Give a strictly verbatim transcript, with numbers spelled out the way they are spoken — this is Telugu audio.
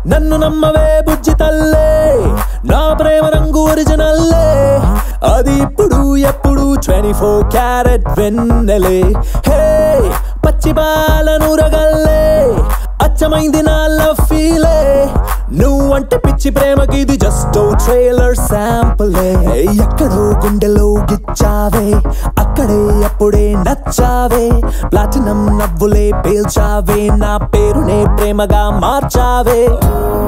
నన్ను నమ్మవే బుజ్జి తల్లే నా ప్రేమ రంగు ఒరిజినల్లే అది ఇప్పుడు ఎప్పుడు ట్వంటీ ఫోర్ క్యారెట్ వెన్నెలే హే పచ్చి పాలను రగల్లే అచ్చమైంది నా లవ్ ఫీలే నువ్వంటే పిచ్చి ప్రేమకి ఇది జస్ట్ ఓ ట్రైలర్ శాంపులే ఎక్కడో గుండెలో గిచ్చావే అక్కడే అప్పుడే నచ్చావే ప్లాటినం నవ్వులే పేల్చావే నా పేరునే ప్రేమగా మార్చావే